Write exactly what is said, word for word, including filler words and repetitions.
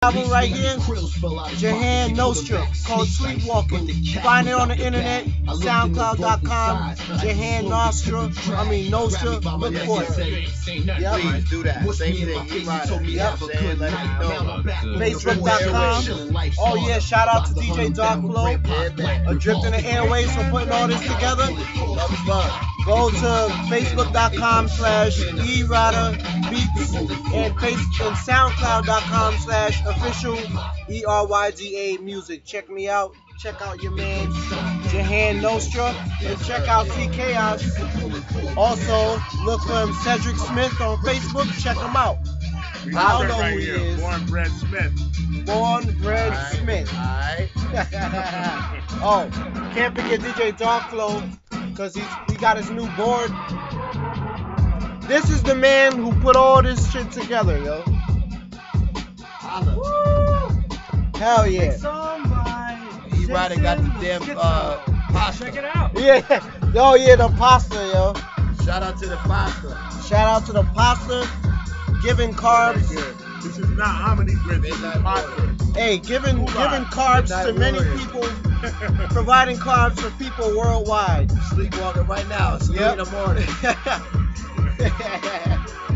album right here, Jahan Nostra, called Sleepwalking. Find it on the internet, soundcloud dot com, Jahan Nostra, I mean Nostra, look for it. Yep. Please do that. Same thing, E-ryDa. Yep. Saying, let me know. Facebook dot com. Oh yeah, shout out to D J Dark Flow, Adrift in the Airways for putting all this together. Go to Facebook dot com slash E-ryDa Beats and face and SoundCloud dot com slash official E R Y D A music. Check me out. Check out your man Jahan Nostra and check out C-KAOS. Also, look for him Cedric Smith on Facebook. Check him out. I don't know who he is. Born Bred Smith. Born Bred Smith. Alright. Oh, can't forget D J Dark Flow because he's he got his new board. This is the man who put all this shit together, yo. Woo! Hell yeah. E-ryDa got the damn uh, pasta. Check it out. Yeah. Oh yeah, the pasta, yo. Shout out to the pasta. Shout out to the pasta. Giving carbs. This is not hominy grits, this is pasta. Hey, giving giving carbs to many people, providing carbs for people worldwide. Sleepwalking right now. It's three Yep. in the morning.